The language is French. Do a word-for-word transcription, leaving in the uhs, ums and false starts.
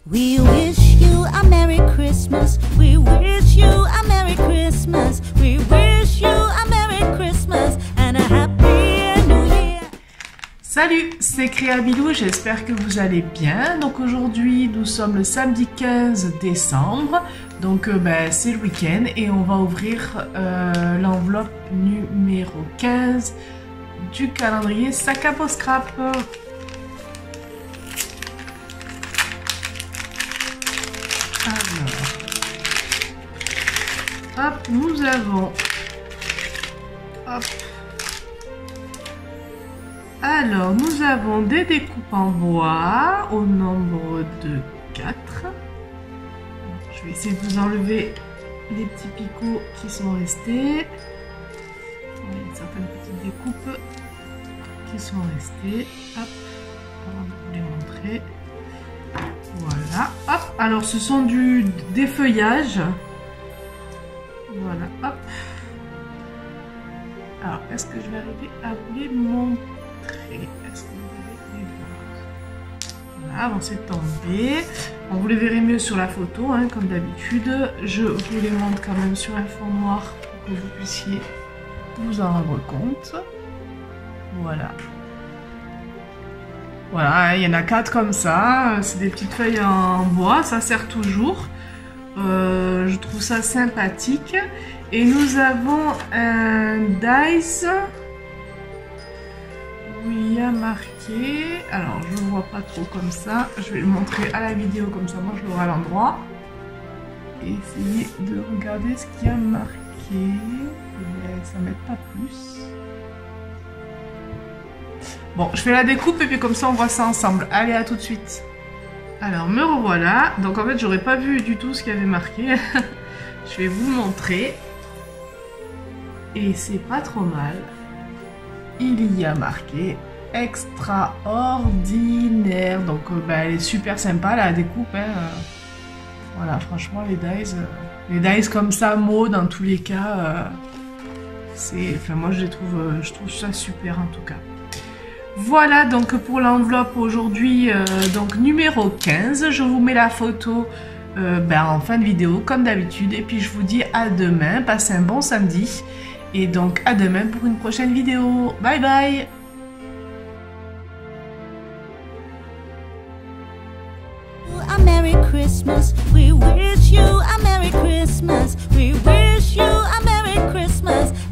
We wish you a Merry Christmas. We wish you a Merry Christmas. We wish you a Merry Christmas and a Happy New Year. Salut, c'est Créabilou, j'espère que vous allez bien. Donc aujourd'hui, nous sommes le samedi quinze décembre. Donc euh, ben, c'est le week-end et on va ouvrir euh, l'enveloppe numéro quinze du calendrier Sac à Peau Scrap. Alors, hop, nous avons, hop, alors nous avons des découpes en bois au nombre de quatre. Je vais essayer de vous enlever les petits picots qui sont restés. Il y a certaines petites découpes qui sont restées. Hop, on va vous les montrer. Voilà, hop, alors ce sont du défeuillage. Voilà, hop. Alors, est-ce que je vais arriver à vous les montrer? Est-ce que vous allez les voir? Voilà, avant c'est tombé. Bon, vous les verrez mieux sur la photo, hein, comme d'habitude. Je vous les montre quand même sur un fond noir pour que vous puissiez vous en rendre compte. Voilà. Voilà, il y en a quatre comme ça, c'est des petites feuilles en bois, ça sert toujours. Euh, je trouve ça sympathique. Et nous avons un dice où il y a marqué, alors je ne vois pas trop comme ça, je vais le montrer à la vidéo comme ça, moi je l'aurai à l'endroit. Et essayer de regarder ce qu'il y a marqué, et ça m'aide pas plus. Bon, je fais la découpe et puis comme ça on voit ça ensemble. Allez, à tout de suite. Alors, me revoilà. Donc en fait, j'aurais pas vu du tout ce qu'il y avait marqué. Je vais vous le montrer. Et c'est pas trop mal. Il y a marqué extraordinaire. Donc euh, bah, elle est super sympa la découpe. Hein. Voilà, franchement, les dies, euh, les dies comme ça, mots dans tous les cas, euh, c'est, enfin moi je les trouve, euh, je trouve ça super en tout cas. Voilà donc pour l'enveloppe aujourd'hui, euh, donc numéro quinze. Je vous mets la photo euh, ben, en fin de vidéo comme d'habitude. Et puis je vous dis à demain, passez un bon samedi. Et donc à demain pour une prochaine vidéo. Bye bye. A Merry Christmas. We wish you a Merry Christmas. We wish you a Merry Christmas.